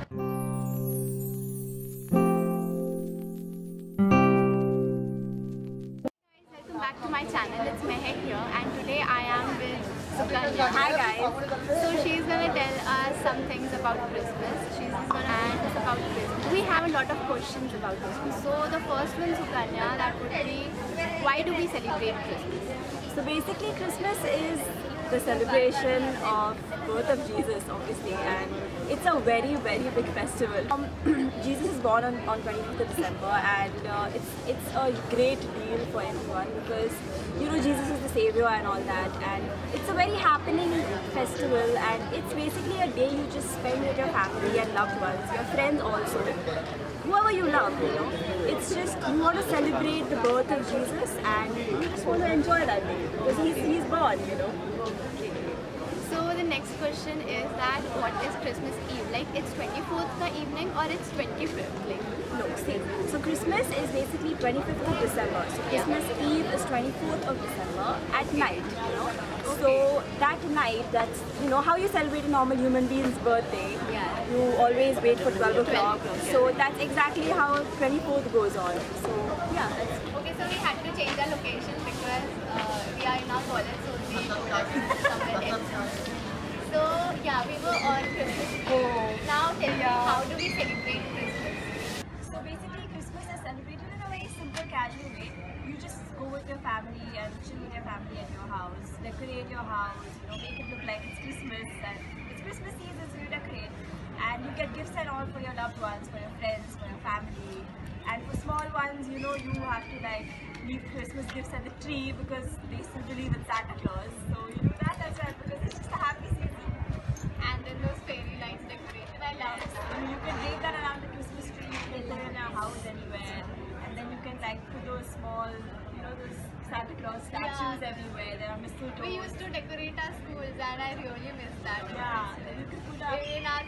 Welcome back to my channel. It's Mehek here, and today I am with Sukanya. Hi guys. So she's gonna tell us some things about Christmas. She's gonna ask us about Christmas. We have a lot of questions about Christmas. So the first one, Sukanya, that would be, why do we celebrate Christmas? So basically Christmas is the celebration of birth of Jesus, obviously, and it's a very big festival. Jesus is born on 25th of December, and it's a great deal for everyone because Jesus is the savior and all that, and it's a very happening festival, and it's basically a day you just spend with your family and loved ones, your friends also, whoever you love. It's just you want to celebrate the birth of Jesus, and you just want to enjoy that day because he's born. So the next question is that what is Christmas Eve? Like it's 24th the evening or it's 25th? Like no, see. So Christmas is basically 25th of December. So Christmas Eve is 24th of December at night. So that night, that's how you celebrate a normal human being's birthday. Yeah. You always wait for 12 o'clock. So that's exactly how 24th goes on. So yeah. Okay, so we had to change our location because we are in our college, so we showed us somewhere else. So yeah, we were on Christmas. Now tell me, how do we celebrate Christmas? So basically Christmas is celebrated in a very simple, casual way. You just go with your family and chill with your family at your house, decorate your house, make it look like it's Christmas, and it's Christmas season, so you decorate. And you get gifts and all for your loved ones, for your friends, for your family. And for small ones, you have to leave Christmas gifts at the tree because they still believe in Santa Claus. So you do that as well because it's just a happy season. And then those fairy lights decoration, I love it. You can make that around the Christmas tree, you can put it in your house anywhere. And then you can put those small, those Santa Claus statues everywhere. There are mistletoe. We used to decorate our schools and I really miss that. Yeah, you can put up. In our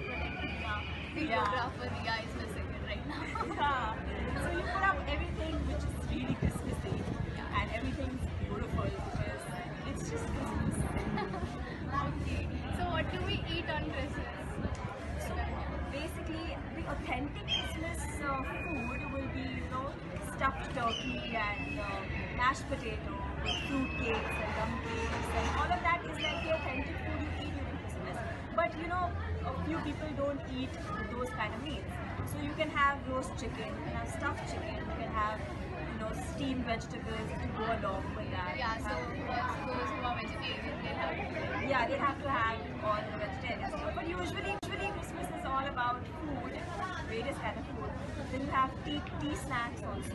photographer, Ria is missing it right now. Yeah. So you put up everything which is really Christmassy, and everything's beautiful because it's just Christmas. Okay. So what do we eat on Christmas? So basically, the authentic Christmas food will be, stuffed turkey and mashed potato with fruit cakes and gum cakes, and all of that is like the authentic food you eat during Christmas. But a few people don't eat those kind of meats. So you can have roast chicken, you can have stuffed chicken, you can have steamed vegetables to go along with that. Yeah, so those who are vegetarian, they have to. Yeah, they have to have all the vegetarian stuff. But usually Christmas is all about food, various kind of food. Then you have tea snacks also,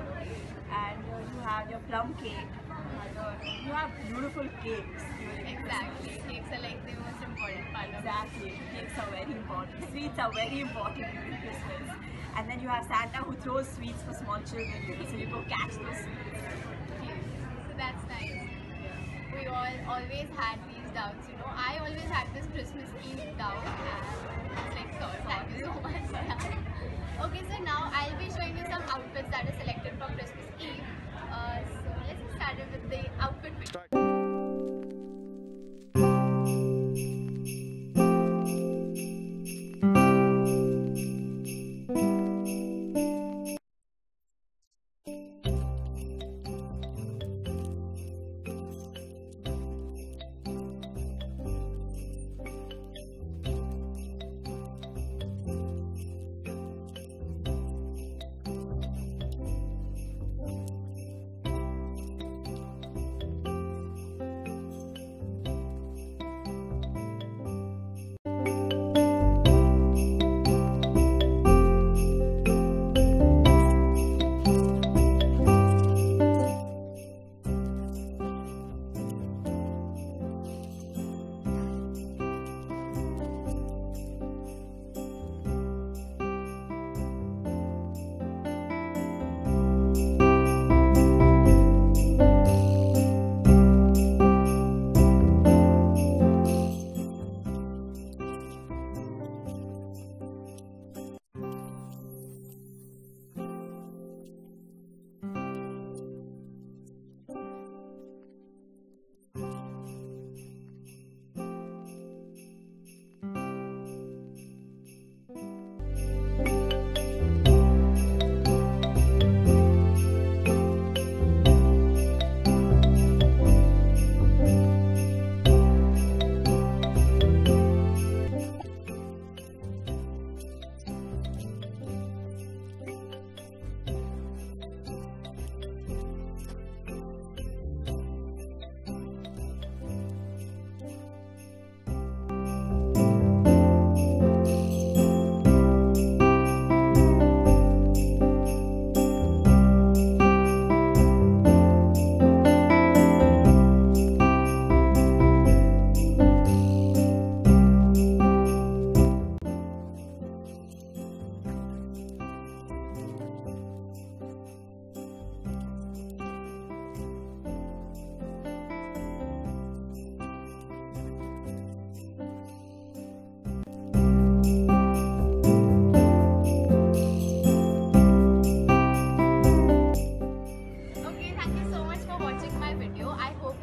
and you have your plum cake. You have beautiful cakes. Exactly, cakes are like the most important part. Exactly, cakes are very important. Sweets are very important during Christmas. And then you have Santa who throws sweets for small children, so you go catch those sweets. So that's nice. We always had these doubts, I always had this Christmas Eve doubt, and it's like, so thank you so much. Okay, so now I'll be showing you some outfits that are selected for Christmas Eve. So let's get started with the outfit video.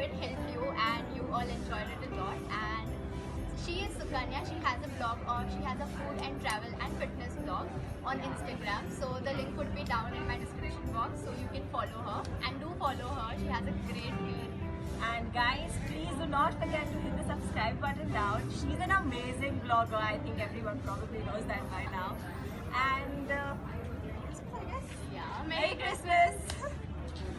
it helped you and you all enjoyed it a lot. And she is Sukanya. She has a blog she has a food and travel and fitness blog on Instagram. So the link would be down in my description box, so you can follow her and do follow her. She has a great feed. And guys, please do not forget to hit the subscribe button down. She's an amazing blogger. I think everyone probably knows that by now. And Christmas, I guess. Yeah, Merry Christmas!